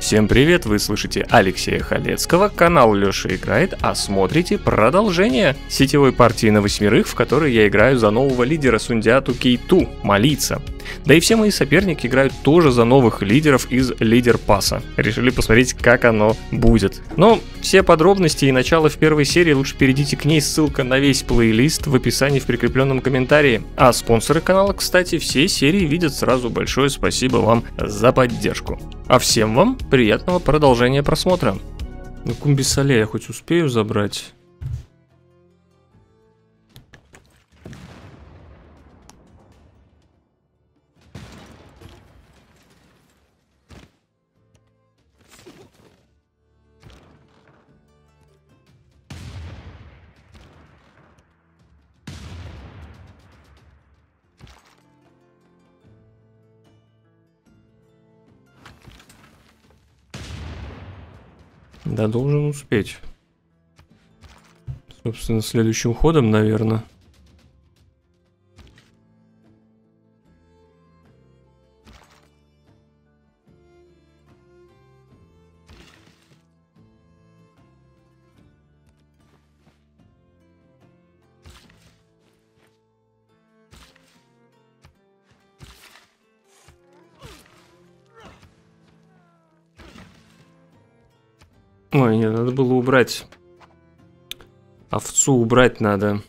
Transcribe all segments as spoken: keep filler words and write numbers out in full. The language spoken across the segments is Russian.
Всем привет, вы слышите Алексея Халецкого, канал Леша Играет, а смотрите продолжение сетевой партии на восьмерых, в которой я играю за нового лидера Сундиату Кейту, Молиться. Да и все мои соперники играют тоже за новых лидеров из Лидер Пасса. Решили посмотреть, как оно будет. Но все подробности и начало в первой серии лучше перейдите к ней, ссылка на весь плейлист в описании в прикрепленном комментарии. А спонсоры канала, кстати, все серии видят сразу. Большое спасибо вам за поддержку. А всем вам приятного продолжения просмотра. Ну, Кумбисале я хоть успею забрать? Да, должен успеть. Собственно, следующим ходом, наверное. Ой, нет, надо было убрать. Овцу убрать надо.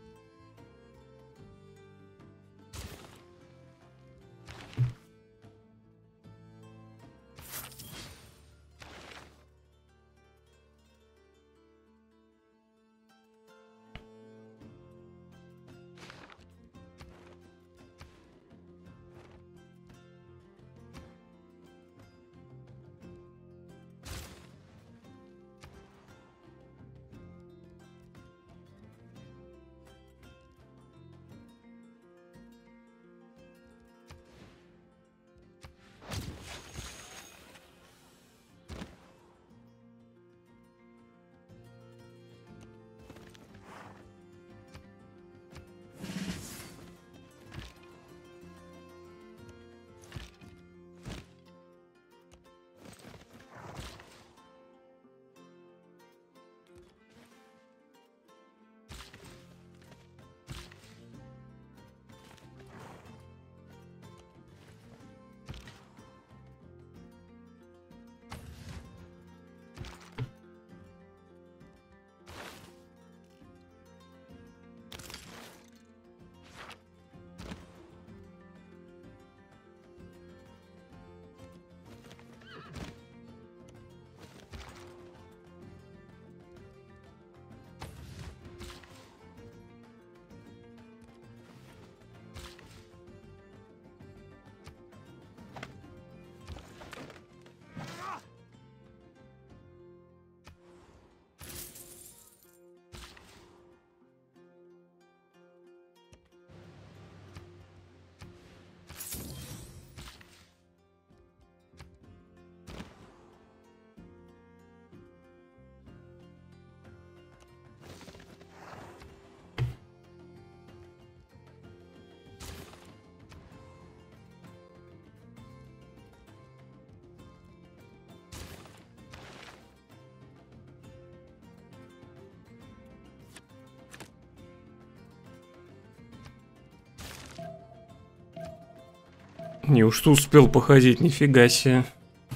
Неужто успел походить? Нифига себе.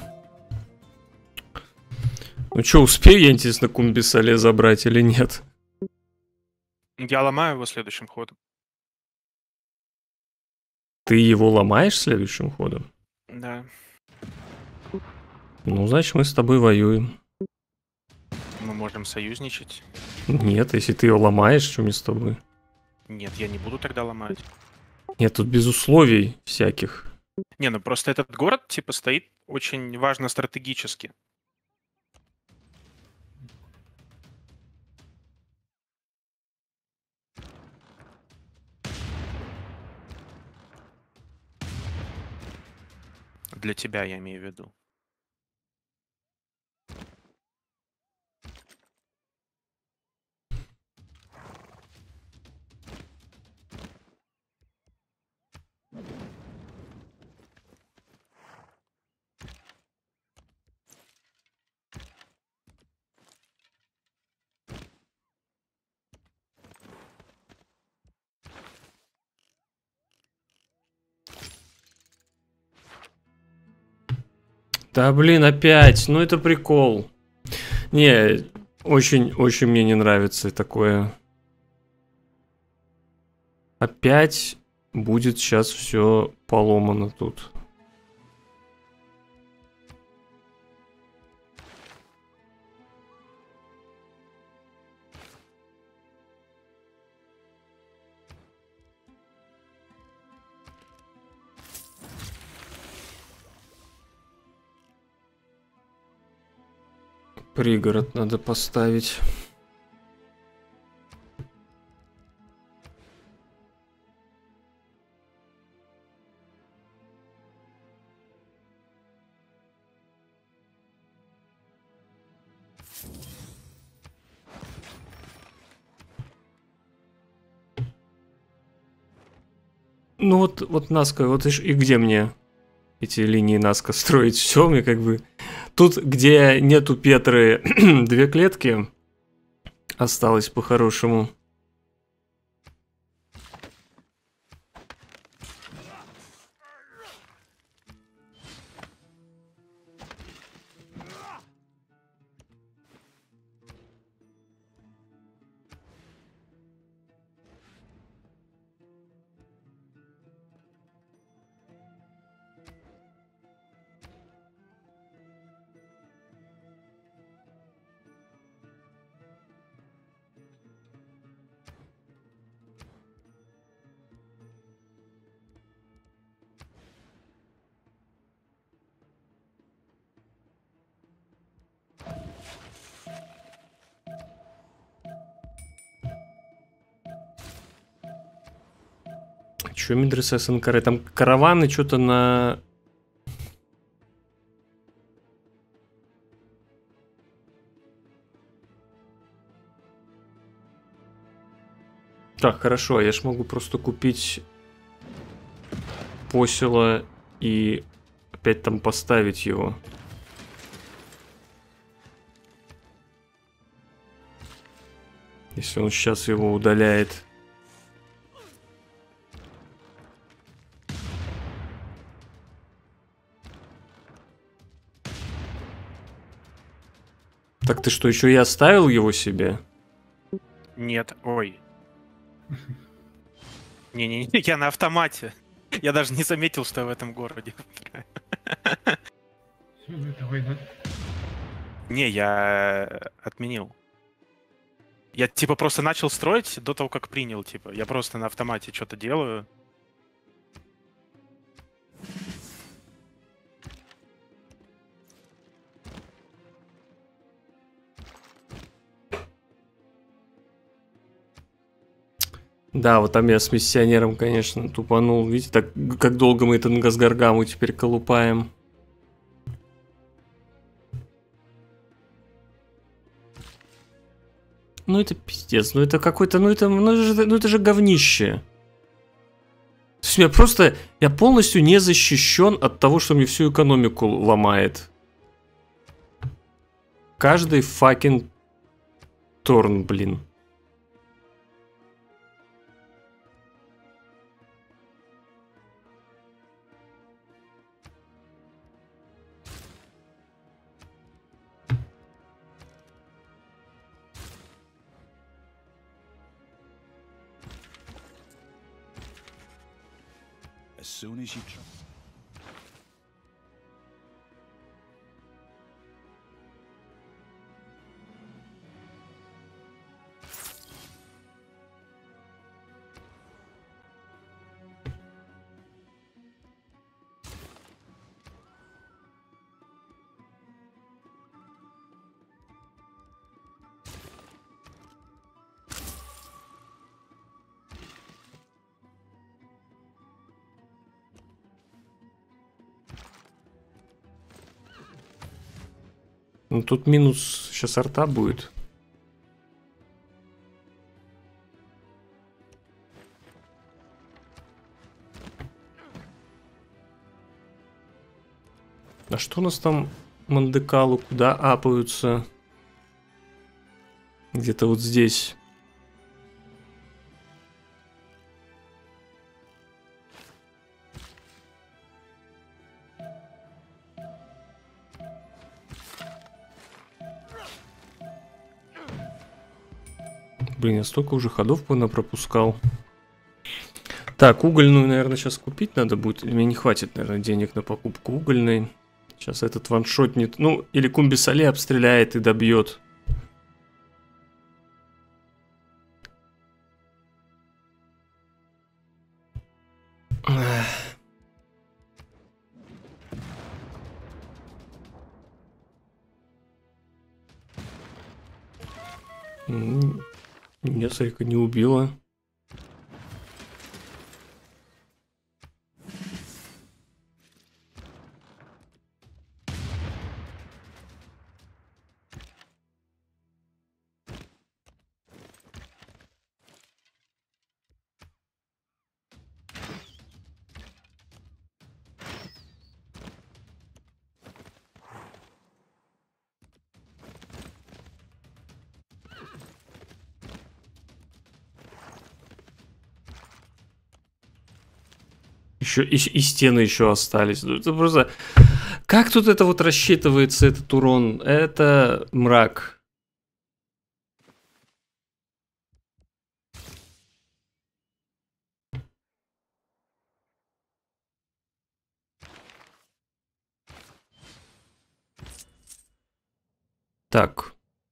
Ну что, успею я, интересно, Кумбисале забрать или нет? Я ломаю его следующим ходом. Ты его ломаешь следующим ходом? Да. Ну, значит, мы с тобой воюем. Мы можем союзничать. Нет, если ты его ломаешь, что мне с тобой? Нет, я не буду тогда ломать. Нет, тут без условий всяких. Не, ну просто этот город, типа, стоит очень важно стратегически. Для тебя, я имею в виду. Да блин, опять. Ну это прикол. Не, очень-очень мне не нравится такое. Опять будет сейчас все поломано тут. Пригород надо поставить. Ну вот, вот Наска, вот и, и где мне эти линии Наска строить? Все, мне как бы... Тут, где нету Петры, две клетки осталось по-хорошему. Че Мидрис СНКР? Там караваны что-то на... Так, хорошо, я ж могу просто купить посело и опять там поставить его. Если он сейчас его удаляет. Так ты что, еще и оставил его себе? Нет, ой. Не-не-не, я на автомате. Я даже не заметил, что я в этом городе. Не, я отменил. Я типа просто начал строить до того, как принял, типа. Я просто на автомате что-то делаю. Да, вот там я с миссионером, конечно, тупанул. Видите, так как долго мы этот Газгаргаму теперь колупаем. Ну это пиздец, ну это какой-то, ну это, ну это же, ну это же говнище. То есть я просто, я полностью не защищен от того, что мне всю экономику ломает. Каждый факин торн, блин. As soon as you try. Ну тут минус сейчас арта будет. А что у нас там Мандекалу? Куда апаются? Где-то вот здесь. Блин, я столько уже ходов пропускал. Так, угольную, наверное, сейчас купить надо будет. Мне не хватит, наверное, денег на покупку угольной. Сейчас этот ваншотнет. Ну, или Кумбисале обстреляет и добьет. Несколько не убила. Еще и, и стены еще остались. Это просто... Как тут это вот рассчитывается, этот урон? Это мрак. Так.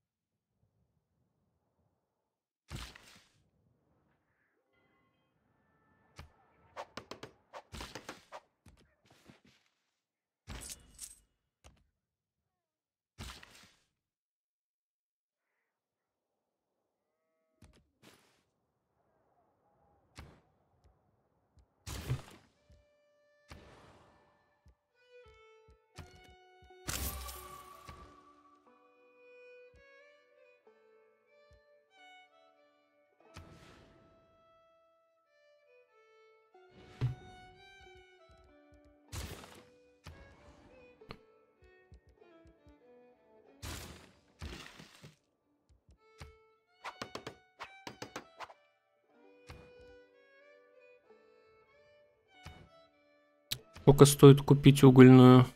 Сколько стоит купить угольную?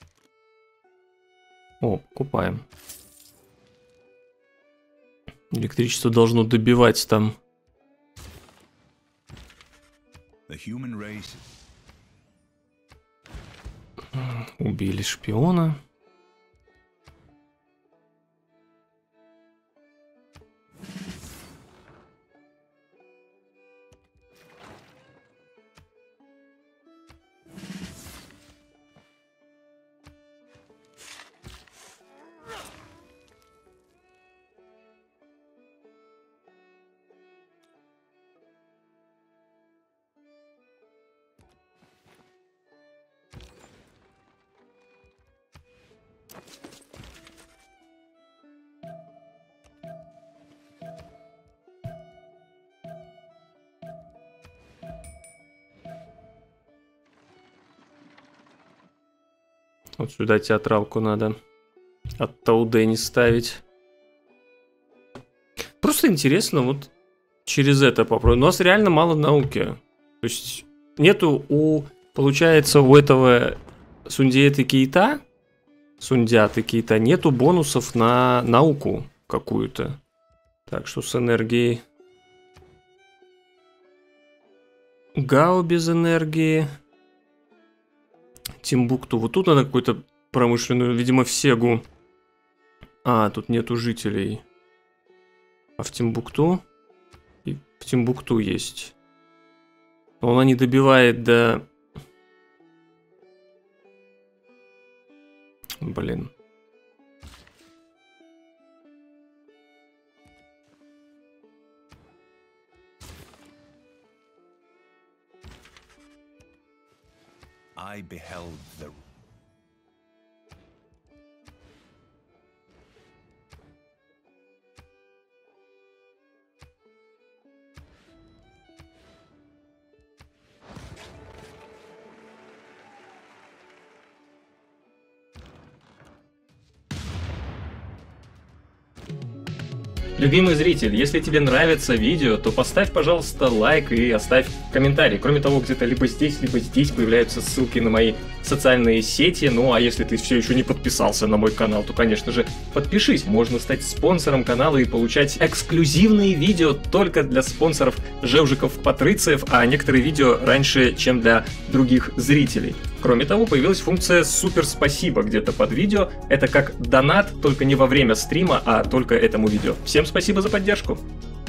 О, покупаем. Электричество должно добивать там. Убили шпиона. Вот сюда театралку надо от Таудени ставить. Просто интересно, вот через это попробуем. У нас реально мало науки. То есть нету у, получается, у этого Сундиэты Кейта, Сундиаты Кейта, нету бонусов на науку какую-то. Так, что с энергией? Гао без энергии. Тимбукту. Вот тут надо какую-то промышленную, видимо, в Сегу. А, тут нету жителей. А в Тимбукту? И в Тимбукту есть. Но она не добивает до... Блин. I beheld the... Любимый зритель, если тебе нравится видео, то поставь, пожалуйста, лайк и оставь комментарий. Кроме того, где-то либо здесь, либо здесь появляются ссылки на мои социальные сети. Ну а если ты все еще не подписался на мой канал, то, конечно же, подпишись. Можно стать спонсором канала и получать эксклюзивные видео только для спонсоров Жевжиков-Патрициев, а некоторые видео раньше, чем для других зрителей. Кроме того, появилась функция «Супер спасибо» где-то под видео. Это как донат, только не во время стрима, а только этому видео. Всем спасибо за поддержку.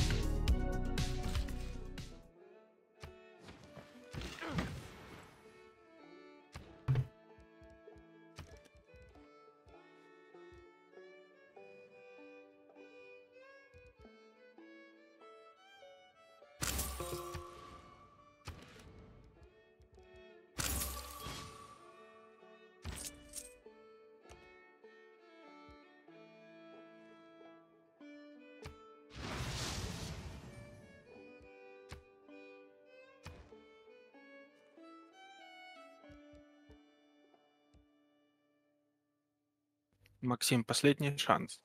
Максим, последний шанс.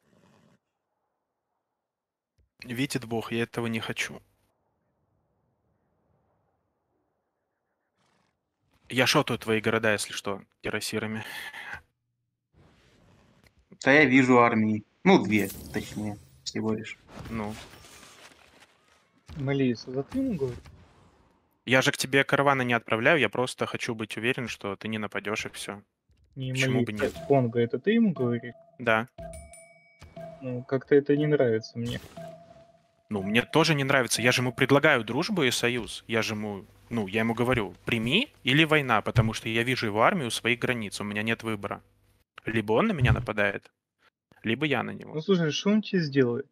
Видит Бог, я этого не хочу. Я шотаю твои города, если что, кирасирами. Да я вижу армии. Ну, две, точнее, всего лишь. Ну. Малиса, да ты ему говоришь? Я же к тебе караваны не отправляю, я просто хочу быть уверен, что ты не нападешь и все. Не Почему бы Малиса, нет? Конго, это ты ему говоришь? Да. Ну, как-то это не нравится мне. Ну, мне тоже не нравится. Я же ему предлагаю дружбу и союз. Я же ему, ну, я ему говорю, прими или война, потому что я вижу его армию у своих границ, у меня нет выбора. Либо он на меня нападает, либо я на него. Ну, слушай, что он тебе сделает?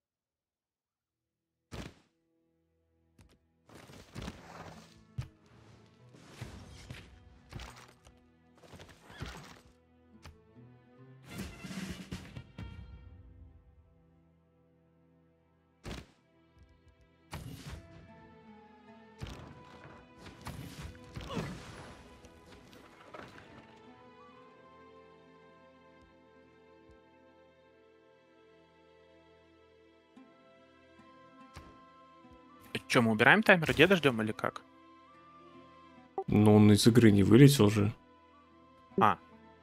Че, мы убираем таймер, деда ждем или как? Ну, он из игры не вылетел же. А.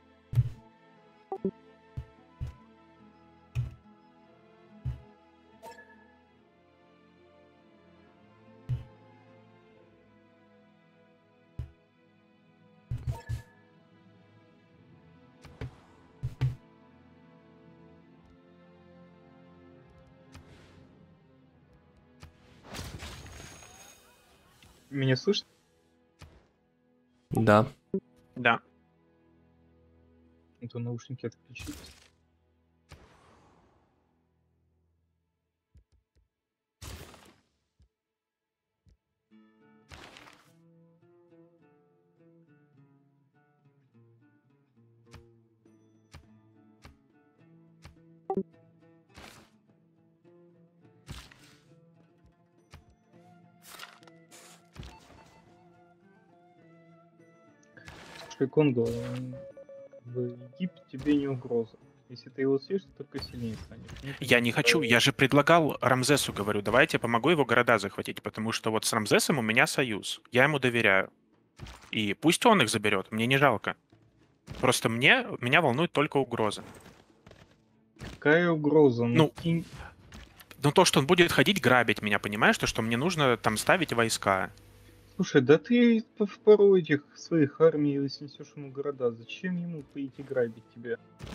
Меня слышно? Да. Да. А то наушники отключились. Слушай, Конго, м, в Египет тебе не угроза. Если ты его съешь, ты только сильнее станешь. Мне это Я не хочу, нравится. я же предлагал Рамзесу, говорю, давайте помогу его города захватить, потому что вот с Рамзесом у меня союз, я ему доверяю. И пусть он их заберет, мне не жалко. Просто мне, меня волнует только угроза. Какая угроза? Ну, Ну, кинь- Но то, что он будет ходить грабить меня, понимаешь, то, что мне нужно там ставить войска. Слушай, да ты в в пару этих своих армий снесешь ему города. Зачем ему пойти грабить тебя?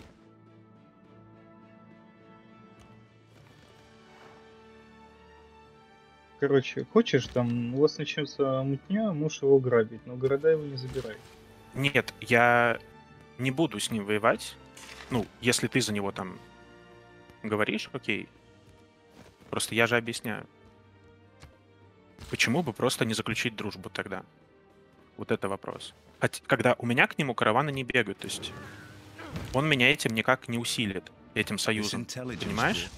Короче, хочешь, там у вас начнется мутня, можешь его грабить, но города его не забирай. Нет, я не буду с ним воевать. Ну, если ты за него там говоришь, окей. Просто я же объясняю. Почему бы просто не заключить дружбу тогда? Вот это вопрос. Хоть, когда у меня к нему караваны не бегают, то есть он меня этим никак не усилит, этим союзом, понимаешь?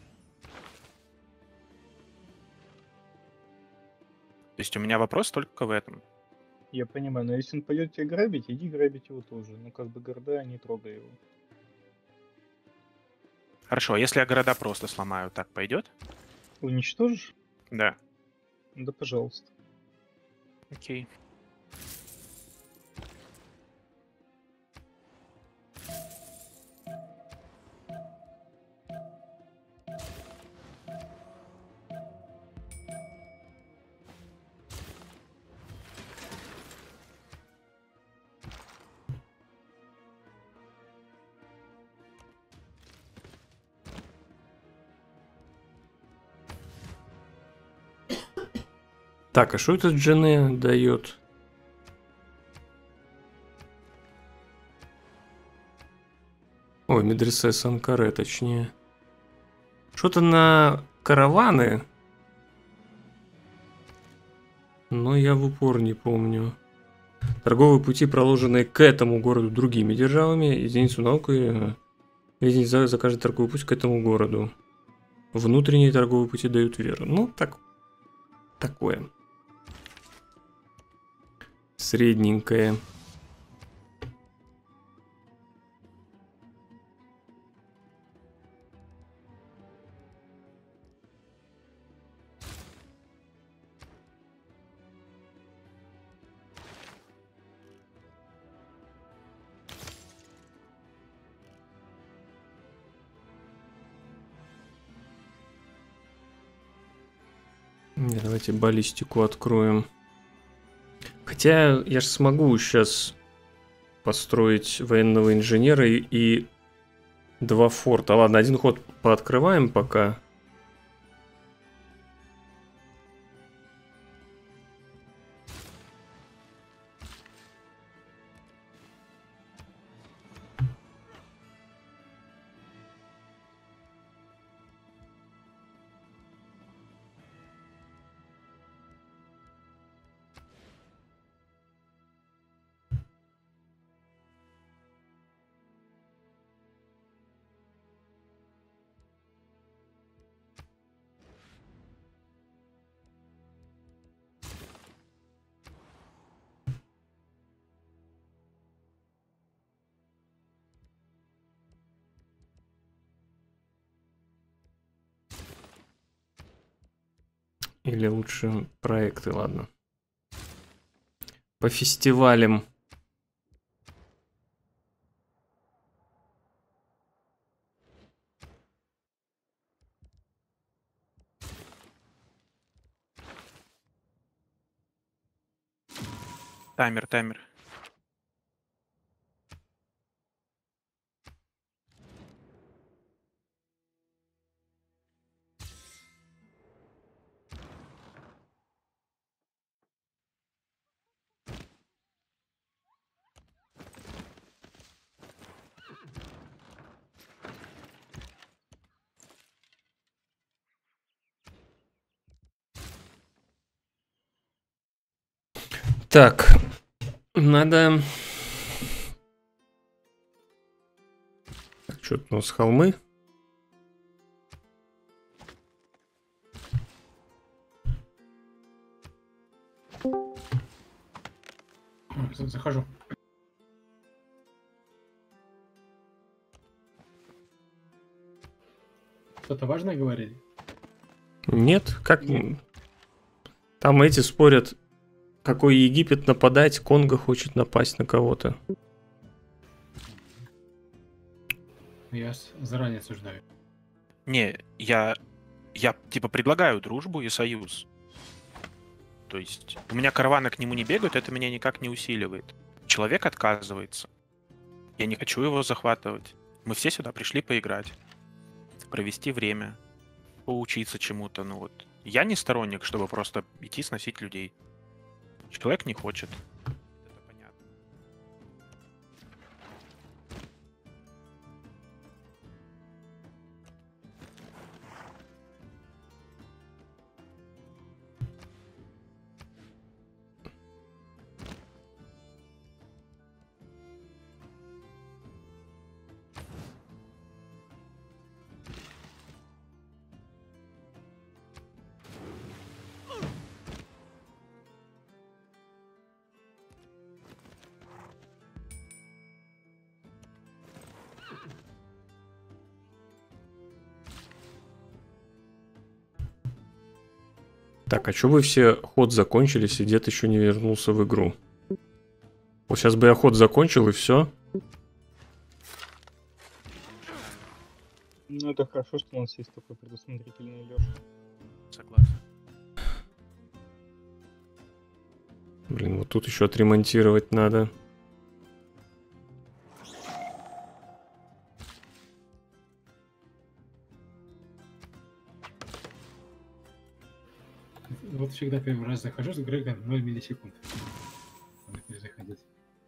То есть у меня вопрос только в этом. Я понимаю, но если он пойдет тебя грабить, иди грабить его тоже. Ну, как бы города, не трогай его. Хорошо, а если я города просто сломаю, так пойдет? Уничтожишь? Да. Да, пожалуйста. Окей. Так, а что этот Джене дает? Ой, медресе Санкаре, точнее. Что-то на караваны. Но я в упор не помню. Торговые пути, проложенные к этому городу другими державами. Единицу науки. Единица за каждый торговый путь к этому городу. Внутренние торговые пути дают веру. Ну, так. Такое. Средненькое. Давайте баллистику откроем. Хотя я же смогу сейчас построить военного инженера и, и два форта. Ладно, один ход пооткрываем пока. Или лучше проекты, ладно. По фестивалям. Таймер, таймер. Так, надо... Так, что тут у нас холмы? Захожу. Что-то важное говорили? Нет, как... Там эти спорят, какой Египет нападать, Конго хочет напасть на кого-то. Я с- заранее осуждаю. Не, я, я типа предлагаю дружбу и союз. То есть у меня караваны к нему не бегают, это меня никак не усиливает. Человек отказывается. Я не хочу его захватывать. Мы все сюда пришли поиграть, провести время, поучиться чему-то. Ну вот, я не сторонник, чтобы просто идти сносить людей. Человек не хочет. Это понятно. Так, а что вы все ход закончились, и дед еще не вернулся в игру? Вот сейчас бы я ход закончил, и все. Ну, это хорошо, что у нас есть такой предусмотрительный Лёша. Согласен. Блин, вот тут еще отремонтировать надо. Вот всегда первый раз захожу с Грегом ноль миллисекунд. Надо перезаходить.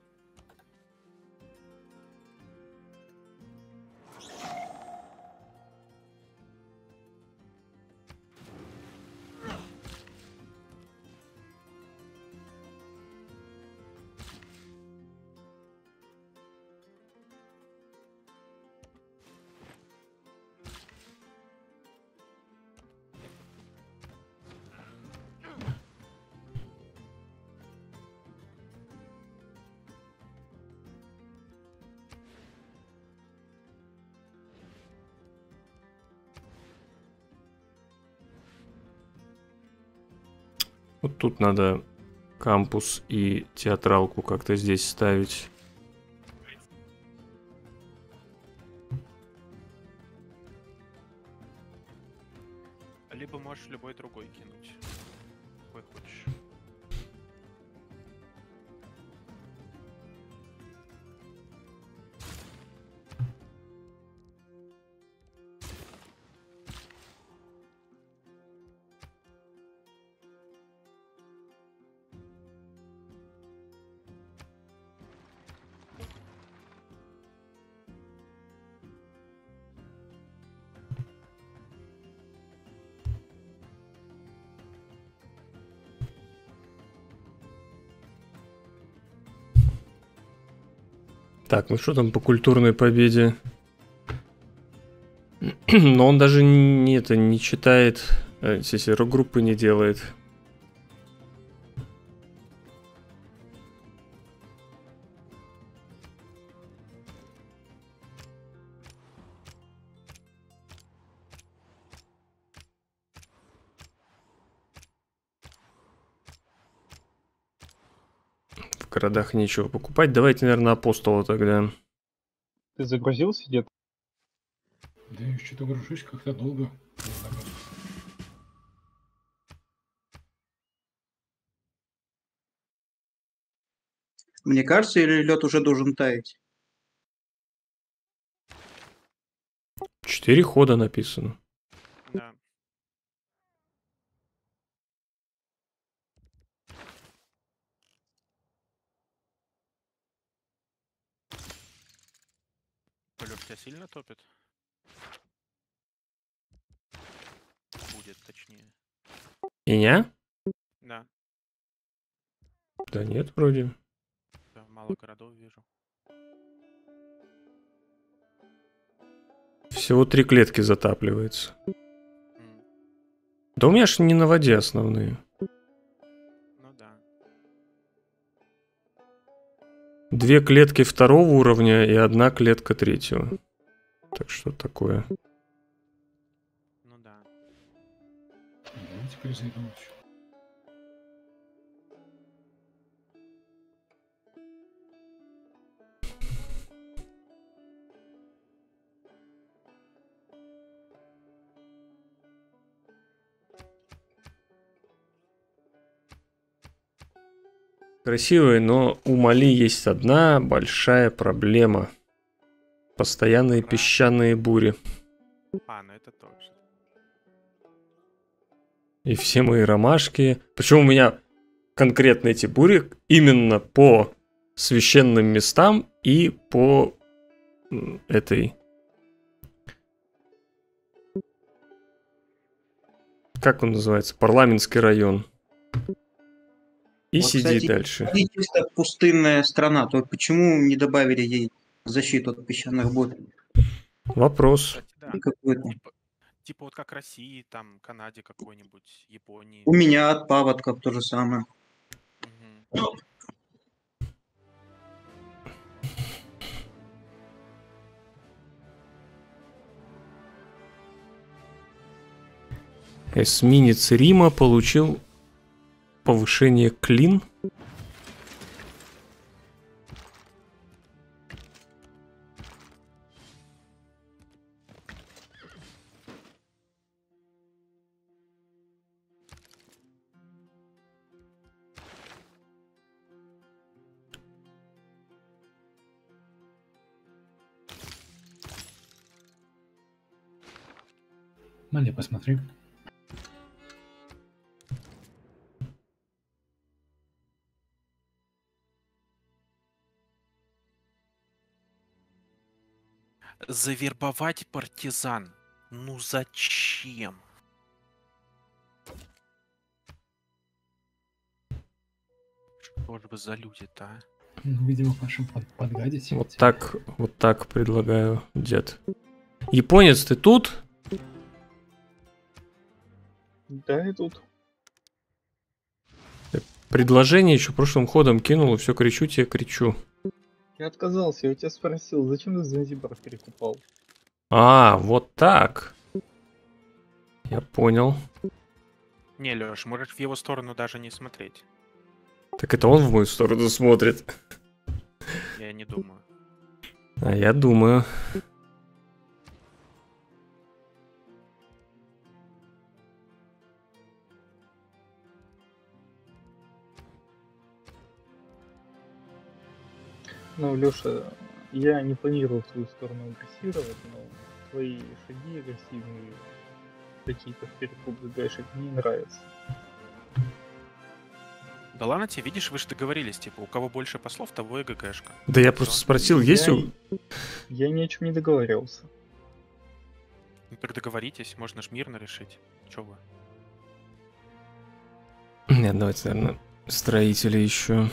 Вот тут надо кампус и театралку как-то здесь ставить. Либо можешь любой другой кинуть. Какой хочешь. Так, ну что там по культурной победе? Но он даже не, это, не читает, если рок-группы не делает. В городах нечего покупать. Давайте, наверное, Апостола тогда. Ты загрузился где-то? Да я что-то гружусь как-то долго. Мне кажется, или лед уже должен таять? Четыре хода написано. Да. Лёш, тебя сильно топит? Будет, точнее. Меня? Да, Да нет, вроде. да, мало городов вижу. Всего три клетки затапливается. М, Да у меня ж не на воде основные. Ну да. Две клетки второго уровня и одна клетка третьего. Так что такое. Ну да. Давайте перезайдем еще. Красивые, но у Мали есть одна большая проблема. Постоянные Ра. песчаные бури. А, ну это точно. И все мои ромашки. Причем у меня конкретно эти бури именно по священным местам и по м, этой... Как он называется? Парламентский район. И Вот, сиди кстати, дальше. Мали чисто пустынная страна, то почему не добавили ей защиту от песчаных бурь? Вопрос. Кстати, да. Какой-то. Типа, типа вот как России, там, Канаде какой-нибудь, Японии. У меня от паводков то же самое. Мгм. Эсминец Рима получил повышение клин. Мали, посмотри. Завербовать партизан. Ну зачем? Что же вы за люди-то, а? Ну, видимо, Паша под, подгадить. Вот так, вот так предлагаю, дед. Японец, ты тут? Да, и тут. Предложение еще прошлым ходом кинул, и все кричу тебе, кричу. Я отказался, я у тебя спросил, зачем ты Занзибар перекупал? А, вот так. Я понял. Не, Лёш, можешь в его сторону даже не смотреть. Так это он в мою сторону смотрит. Я не думаю. А я думаю. Ну, Лёша, я не планирую в твою сторону агрессировать, но твои шаги агрессивные, какие-то в перекуп загашек, мне не нравятся. Да ладно тебе, видишь, вы же договорились, типа, у кого больше послов, того и ГГшка. Да я просто спросил, есть Я, у... я ни о чем не договаривался. Ну так договоритесь, можно ж мирно решить. Чё вы? Нет, давайте, наверное, строители еще.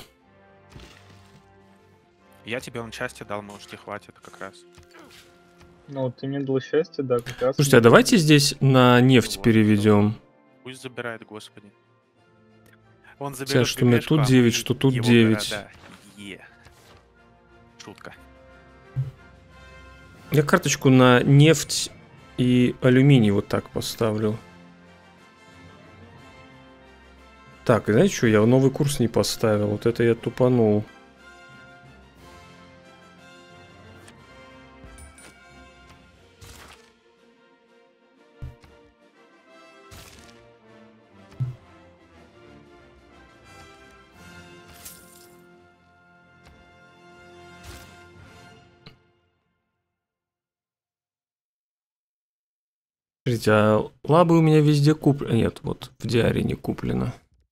Я тебе он части дал, может, и хватит как раз. Ну, вот ты мне дал счастье, да, как раз. Слушайте, а давайте здесь на нефть Вот, переведем. Пусть забирает, господи. Он Хотя, заберет что у меня ГГшку, тут а девять, мы что тут его девять. города. Е. Шутка. Я карточку на нефть и алюминий вот так поставлю. Так, и знаете что, я новый курс не поставил. Вот это я тупанул. Смотрите, а лабы у меня везде куплены. Нет, вот в диаре не куплено.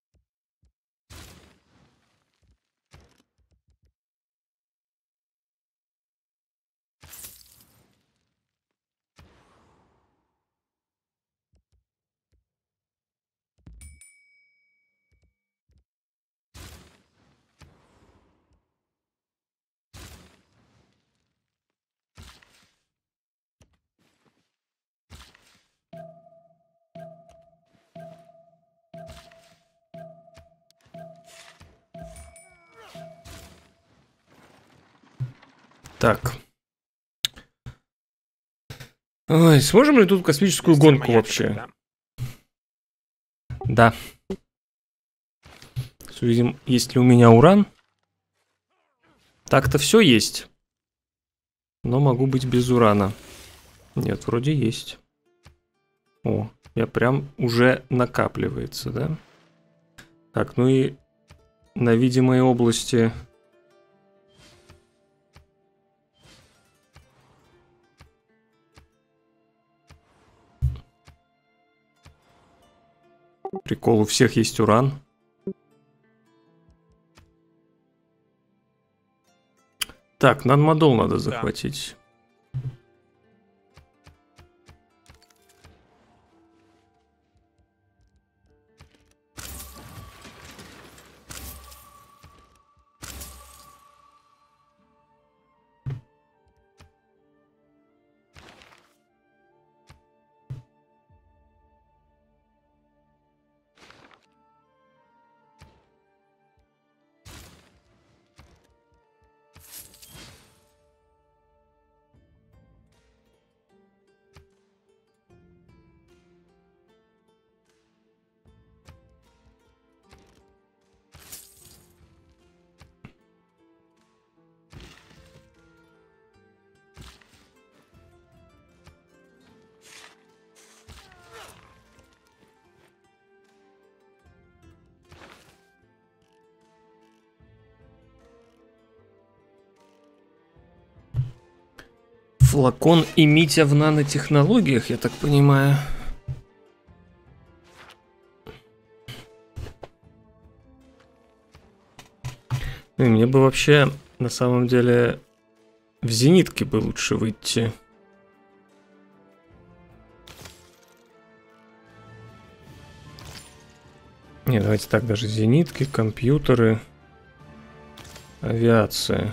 Так. Ой, сможем ли тут космическую гонку вообще? Да? Да. Увидим, есть ли у меня уран. Так-то все есть. Но могу быть без урана. Нет, вроде есть. О, я прям уже накапливается, да? Так, ну и на видимой области... Прикол, у всех есть уран. Так, Нанмадол надо захватить. Флакон и Митя в нанотехнологиях, я так понимаю. И мне бы вообще, на самом деле, в зенитке бы лучше выйти. Не, давайте так, даже зенитки, компьютеры, авиация.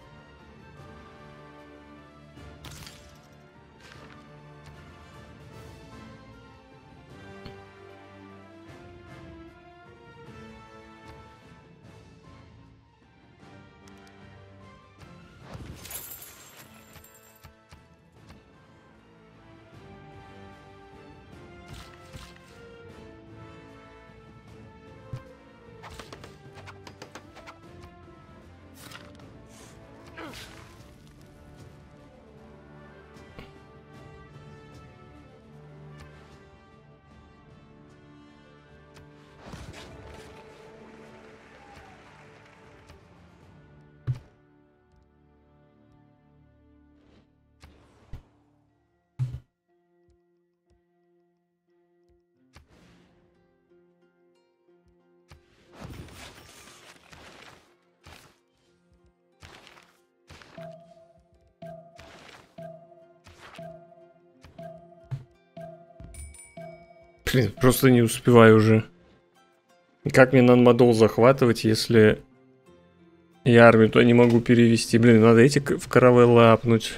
Блин, просто не успеваю уже. И как мне нанмодол захватывать, если я армию туда не могу перевести? Блин, надо эти к- в каравеллы апнуть.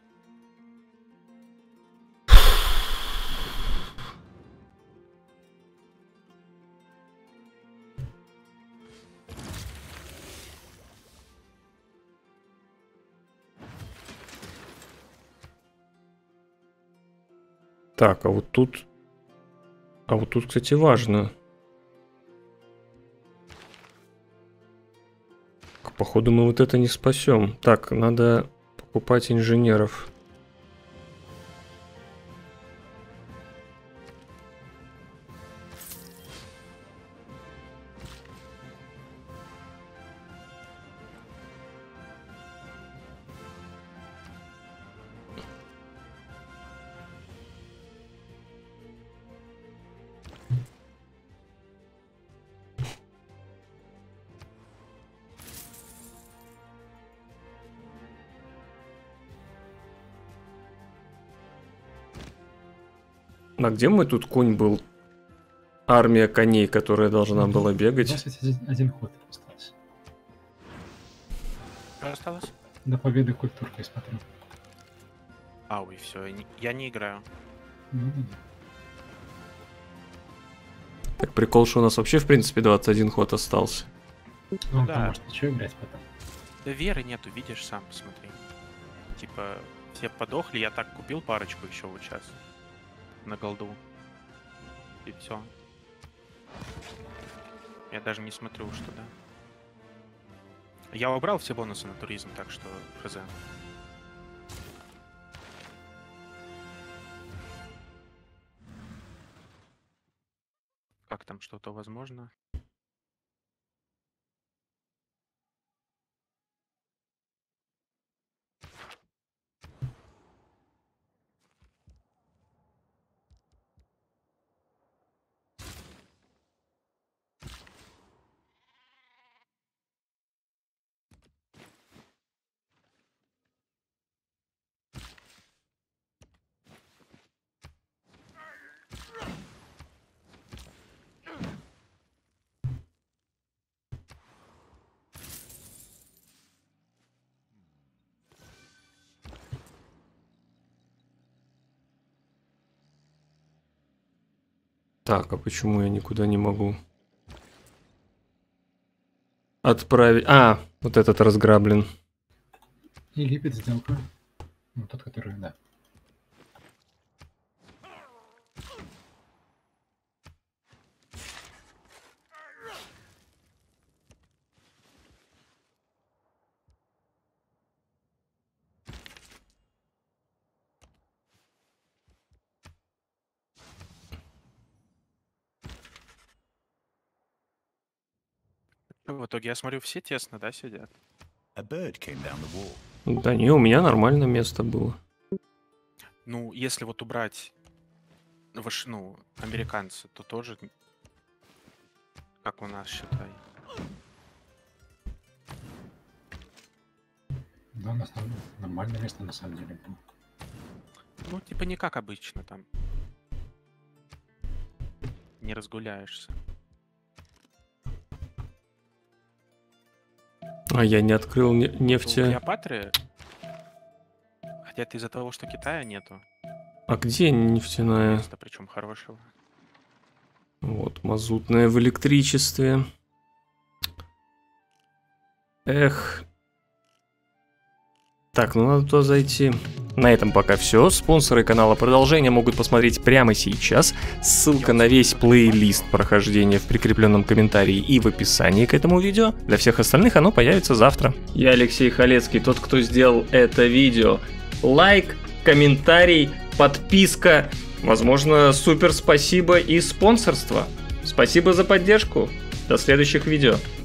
Так, а вот тут... А вот тут, кстати, важно. Походу мы вот это не спасем. Так, надо покупать инженеров. А где мой тут конь был? Армия коней, которая должна была бегать. двадцать один ход остался. Что осталось? До победы культуркой смотрю. А, ой, все, я не, я не играю. Ну, да, да. Так прикол, что у нас вообще, в принципе, двадцать один ход остался. Ну, да. потому что что играть потом? Да веры нету, видишь, сам посмотри. Типа, все подохли, я так купил парочку еще вот сейчас. На голду. И все. Я даже не смотрю, что да. Я убрал все бонусы на туризм, так что хз. Как там что-то возможно? Так, а почему я никуда не могу отправить? А, вот этот разграблен. И липит сделка. Ну, тот, который, да. В итоге, я смотрю, все тесно, да, сидят? A bird came down the wall. Да не, у меня нормально место было. Ну, если вот убрать ваш, ну, американцы, то тоже, как у нас, считай. Да, на самом деле, нормальное место на самом деле было. Ну, типа не как обычно там. Не разгуляешься. А я не открыл не- У нефти... Клеопатры, хотя это из-за того, что Китая нету, А где нефтяная? места причем хорошего. Вот, мазутная в электричестве. Эх. Так, ну надо туда зайти. На этом пока все. Спонсоры канала продолжения могут посмотреть прямо сейчас. Ссылка на весь плейлист прохождения в прикрепленном комментарии и в описании к этому видео. Для всех остальных оно появится завтра. Я Алексей Халецкий, тот, кто сделал это видео. Лайк, комментарий, подписка, возможно, супер спасибо и спонсорство. Спасибо за поддержку. До следующих видео.